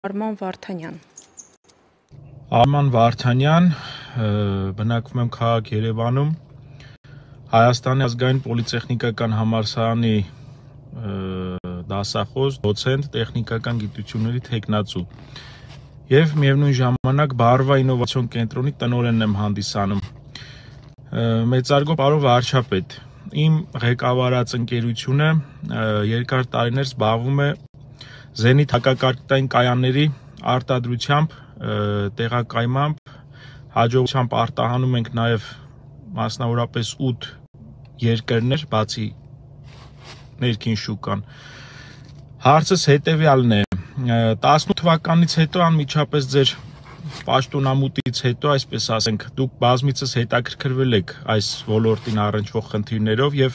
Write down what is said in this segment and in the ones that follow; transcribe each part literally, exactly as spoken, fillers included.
Արման Վարդանյան Արման Վարդանյան, բնակվում եմ քաղաք Երևանում, Հայաստանի ազգային պոլիտեխնիկական համալսարանի դասախոս, դոցենտ, տեխնիկական գիտությունների թեկնածու և միևնույն ժամանակ Բարվա ինովացիոն կենտրոնի տնօրենն եմ հանդիսանում։ Մեծարգո պարոն վարչապետ, իմ ղեկավարած ընկերությունը երկար տարիներ զբաղվում է Զենիթ հակակարգտային կայանների արտադրությամբ, տեղակայմամբ, հաջողությամբ արտահանում ենք նաև մասնավորապես ութ երկրներ, բացի ներքին շուկան։ Հարցս հետևյալն է, տասնութ թվականից հետո անմիջապես ձեր պաշտոնամուտից հետո, այսպես ասենք, դուք բազմիցս հետաքրքրվել եք այս ոլորտին առնչվող խնդիրներով և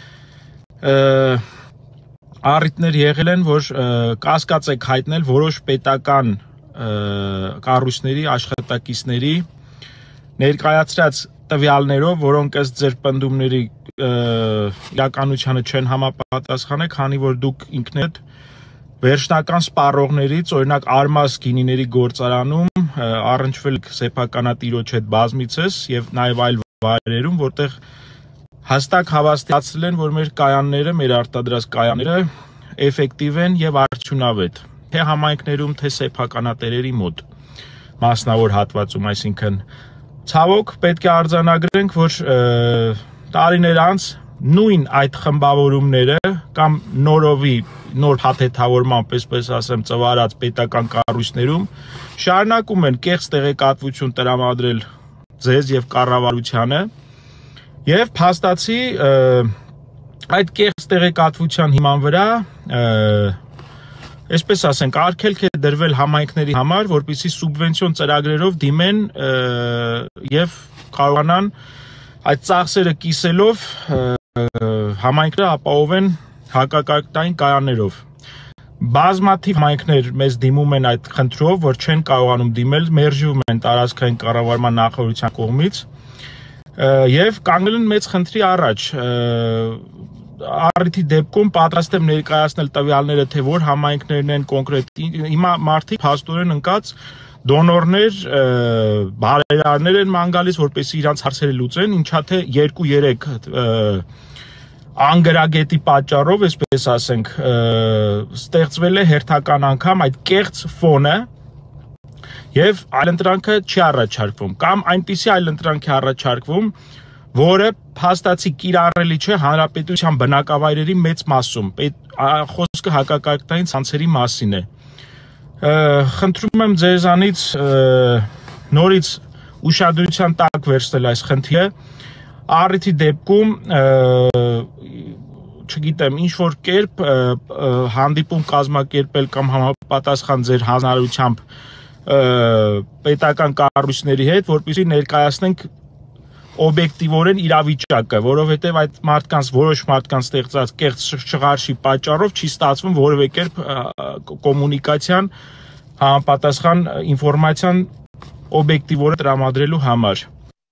առիթներ եղել են, որ կասկած եք հայտնել որոշ պետական կառույցների աշխատակիցների ներկայացրած տվյալներով, որոնք ըստ ձեր պնդումների իրականությանը չեն համապատասխանել, քանի որ դուք ինքներդ վերջնական սպառողներից, օրինակ Արմաս գինիների գործարանում առնչվել եք սեփականատիրոջ հետ բազմիցս և նաև այլ վայրերում, որտեղ հստակ հավաստիացրել են, որ մեր կայանները, մեր արտադրած կայանները էֆեկտիվ են և արդյունավետ, թե համայնքներում, թե սեփականատերերի մոտ, մասնավոր հատվածում, այսինքն ցավոք պետք է արձանագրենք, որ տարիներ անց նույն այդ խմբավորումները կամ նորովի նոր փաթեթավորմամբ, այսպես ասեմ, ծվարած պետական կառույցներում շարունակում են կեղծ տեղեկատվություն տրամադրել ձեզ և կառավարությանը և փաստացի այդ կեղծ տեղեկատվության հիման վրա, այսպես ասենք, արգելք է դրվել համայնքների համար, որպեսզի սուբվենցիոն ծրագրերով դիմեն և կարողանան այդ ծախսերը կիսելով համայնքները ապահովեն հակակարգտային կայաններով։ Բազմաթիվ համայնքներ մեզ դիմում են այդ խնդրով, որ չեն կարողանում դիմել, մերժվում են տարածքային կառավարման նախարարության կողմից և կանգնել են մեծ խնդրի առաջ։ Առիթի դեպքում պատրաստ եմ ներկայացնել տվյալները, թե որ համայնքներն են կոնկրետ, հիմա մարդիկ փաստորեն ընկած դոնորներ, բարերարներ են ման գալիս, որպեսզի իրանց հարցերը լուծեն, ինչա թե երկու-երեք անգրագետի պատճառով, այսպես ասենք, ստեղծվել է հերթական անգամ այդ կեղծ ֆոնը և այլընտրանքը չի առաջարկվում, կամ այնպիսի այլընտրանք է առաջարկվում, որը փաստացի կիրառելի չէ հանրապետության բնակավայրերի մեծ մասում, խոսքը հակակարգտային ցանցերի մասին է։ Խնդրում եմ ձեզանից նորից ուշադրության տակ վերցնել այս խնդիրը, առիթի դեպքում, չգիտեմ, ինչ-որ կերպ հանդիպում կազմակերպել կամ համապատասխան ձեր հանրությամբ պետական կառույցների հետ, որպեսզի ներկայացնենք օբյեկտիվորեն իրավիճակը, որովհետև այդ մարդկանց, որոշ մարդկանց ստեղծած կեղծ շղարշի պատճառով չի ստացվում որևէ կերպ կոմունիկացիան համապատասխան ինֆորմացիան օբյեկտիվորեն տրամադրելու համար։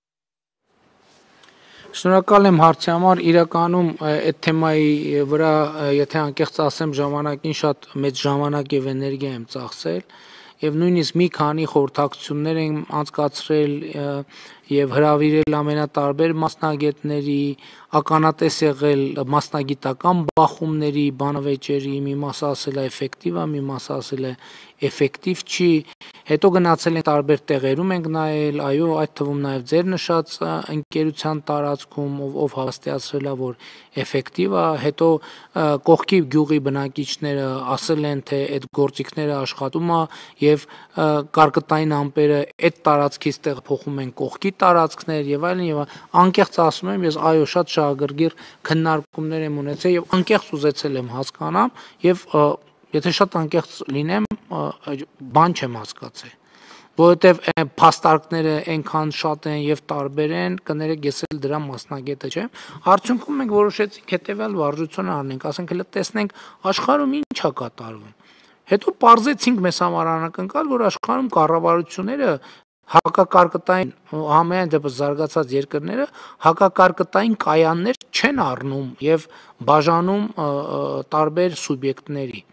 Շնորհակալ եմ հարցի համար, իրականում այդ թեմայի վրա, եթե անկեղծ ասեմ, ժամանակին շատ մեծ ժամանակ և էներգիա եմ ծախսել և նույնիսկ մի քանի խորհրդակցություններ եմ անցկացրել և հրավիրել ամենատարբեր մասնագետների, ականատես եղել մասնագիտական բախումների, բանավեճերի, մի մասը ասել է էֆեկտիվ է, մի մասը ասել է էֆեկտիվ չի, հետո գնացել ենք տարբեր տեղերում ենք նայել, այո, այդ թվում նաև ձեր նշած ընկերության տարածքում, ով հավաստիացրել է, որ էֆեկտիվ է, հետո կողքի գյուղի բնակիչները ասել են, թե այդ գործիքները աշխատում է և կարկտային ամպերը այդ տարածքից տեղափոխում են կողքի տարածքներ և այլն և անկեղծ ասում եմ, ես այո, շատ շահագրգիռ քննարկումներ եմ ունեցել և անկեղծ ուզեցել եմ հասկանամ և եթե շատ անկեղծ լինեմ, բան չեմ հասկացել, որովհետև փաստարկները այնքան շատ են և տարբեր են, կներեք ես էլ դրա մասնագետը չեմ, արդյունքում մենք որոշեցինք հետևյալ վարժությունը անենք, ասենք հələ տեսնենք աշխարհում ինչ է կատարվում, հետո պարզեցինք մեզ համար անակնկալ, որ աշխարհում կառավարությունները հակակարկտային, համենայն դեպս զարգացած երկրները հակակարկտային կայաններ չեն առնում և բաժանում տարբեր սուբյեկտների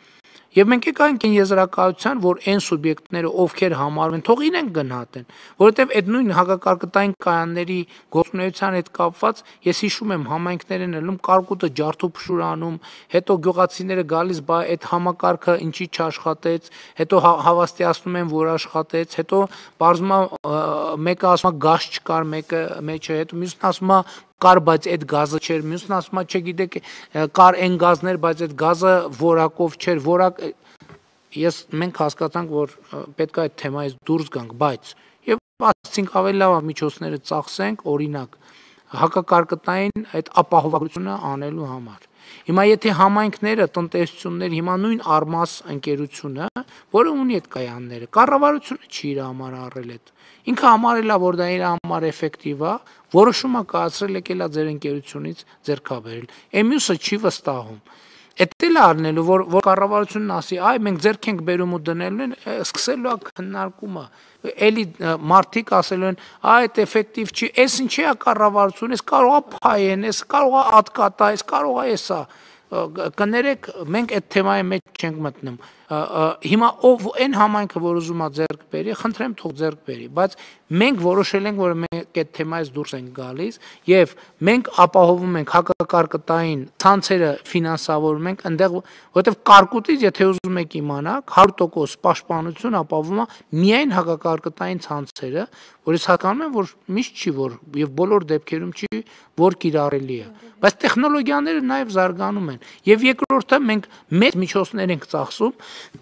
Եվ մենք եկանք այն եզրակացության, որ այն սուբյեկտները, ովքեր համարվում են, թող իրենք գնահատեն, որովհետև այդ նույն հակակարգտային կայանների գործունեության հետ կապված ես հիշում եմ համայնքներ են ելնում կարկուտը ջարդուփշուր անում, հետո գյուղացիները գալիս, բա այդ համակարգը ինչի չաշխատեց, հետո հավաստիացնում են, որ աշխատեց, հետո բարձում է մեկը ասում է գազ չկար, մեկը մեջը, հետո մյուսն ասում է կար, բայց այդ գազը չէր, մյուսն ասում է, չգիտեք, կար այն գազներ, բայց այդ գազը որակով չէր, որակ ես մենք հասկացանք, որ պետք է այդ թեմայից դուրս գանք, բայց եւ ասացինք ավելի լավ միջոցները ծախսենք, օրինակ, հակակարգտային այդ ապահովությունը անելու համար։ Հիմա եթե համայնքները, տնտեսությունները, հիմա նույն Արմաս ընկերությունը, որը ունի այդ կայանները, կառավարությունը չի իր համար առել այդ։ Ինքը համարել է, որ դա իր համար էֆեկտիվ է, որոշումը կայացրել եկել է ձեր ընկերությունից ձեռքաբերել։ Էմյուսը չի վստահում։ Էդ էլ առնելու, որ որ կառավարությունն ասի, այ մենք ձեռք ենք բերում ու դնելու են, սկսելու է քննարկումը։ Էլի մարդիկ ասելու են, այ այդ էֆեկտիվ չի, էս ինչի է կառավարություն, էս կարող է փայեն, էս կարող է ատկատա, էս կարող է էսա։ Կներեք, մենք այդ թեմայի մեջ չենք մտնում։ Հիմա ով այն համայնքը, որ ուզում է ձեռք բերի, խնդրեմ թող ձեռք բերի, բայց մենք որոշել ենք, որ մենք այդ թեմայից դուրս ենք գալիս եւ մենք ապահովում ենք հակակարգտային ցանցերը ֆինանսավորում ենք այնտեղ, որովհետեւ կարկուտից եթե ուզում եք իմանալ, հարյուր տոկոս պաշտպանություն ապահովում է միայն հակակարգտային ցանցերը, որից հականում են, որ միշտ չի, որ եւ բոլոր դեպքերում չի, որ կիրառելի է, բայց տեխնոլոգիաները նաեւ զարգանում են եւ երկրորդը մենք մեծ միջոցներ ենք ծախսում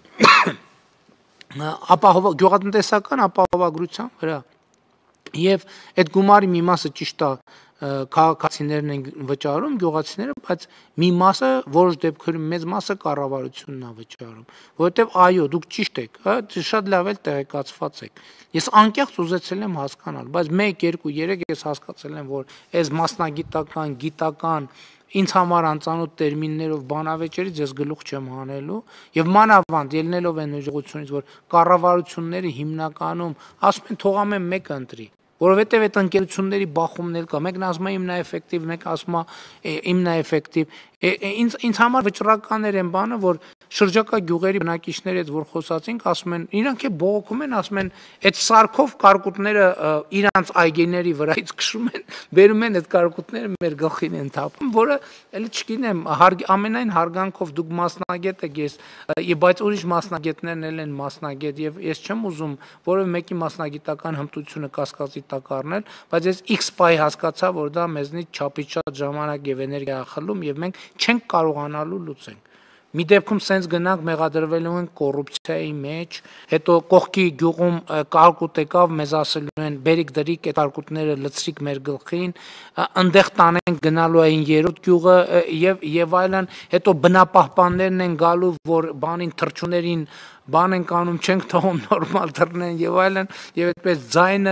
ապահով գյուղատնտեսական ապահովագրության վրա եւ այդ գումարի մի մասը ճիշտ է քաղաքացիներն են վճարում գյուղացիները, բայց մի մասը որոշ դեպքերում մեծ մասը կառավարությունն է վճարում, որովհետեւ այո, դուք ճիշտ եք, հա, շատ լավ էլ տեղեկացված եք։ Ես անկեղծ ուզեցել եմ հասկանալ, բայց մեկ, երկու, երեք ես հասկացել եմ, որ այս մասնագիտական, գիտական ինձ համար անծանոթ տերմիններով բանավեճերից ես գլուխ չեմ հանելու եւ մանավանդ ելնելով այն ուժեղությունից, որ կառավարությունները հիմնականում ասում են թող ամեն մեկը ընտրի, որովհետեւ այդ ընկերությունների բախումն էլ կա, մեկն ասում է իմնաէֆեկտիվ, մեկը ասում է իմնաէֆեկտիվ, ինձ ինձ համար վճռականներ են բանը, որ շրջակա գյուղերի բնակիչների հետ որ խոսացինք, ասում են, իրանք է բողոքում են, ասում են, այդ սարքով կարկուտները իրանց այգիների վրայից քշում են, բերում են այդ կարկուտները մեր գլխին են թափում, որը էլի չգիտեմ, ամենայն հարգանքով դուք մասնագետ եք, ես, բայց ուրիշ մասնագետներն էլ են մասնագետ եւ ես չեմ ուզում որևէ մեկի մասնագիտական հմտությունը կասկածի տակ առնել, բայց ես X պայ հասկացա, որ դա մեզնից չափից շատ ժամանակ եւ էներգիա է խլում եւ մենք չենք կարողանալու լուծենք։ Մի դեպքում սենց գնանք մեղադրվելու են կոռուպցիայի մեջ, հետո կողքի գյուղում կարկուտ եկավ, մեզ ասելու են բերիկ դրիկ այդ կարկուտները լցրիկ մեր գլխին, այնտեղ տանենք գնալու էին երրորդ գյուղը եւ եւ այլն, հետո բնապահպաններն են գալու, որ բանին թռչուներին բան են կանում, չենք թողում նորմալ թռնեն եւ այլն, եւ այդպես ձայնը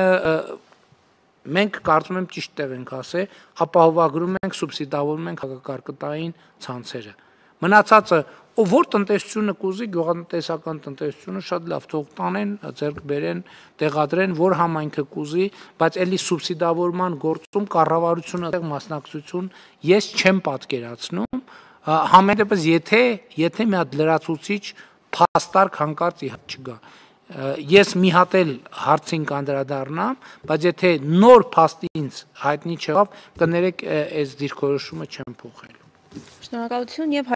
մենք կարծում եմ ճիշտ տեղ ենք ասել, ապահովագրում ենք, սուբսիդավորում ենք հակակարգտային ցանցերը։ Մնացածը որ տնտեսությունը կուզի, գյուղատնտեսական տնտեսությունը շատ լավ թող տանեն, ձեռք բերեն, տեղադրեն, որ համայնքը կուզի, բայց էլի սուբսիդավորման գործում կառավարությունը այդտեղ մասնակցություն ես չեմ պատկերացնում, համեն դեպս եթե եթե մի հատ լրացուցիչ փաստարկ հանկարծ իհարկե չգա։ Ես մի հատ էլ հարցին կանդրադառնամ, բայց եթե նոր փաստ ինձ հայտնի չեղավ, կներեք այս դիրքորոշումը չեմ փոխելու։ Շնորհակալություն եւ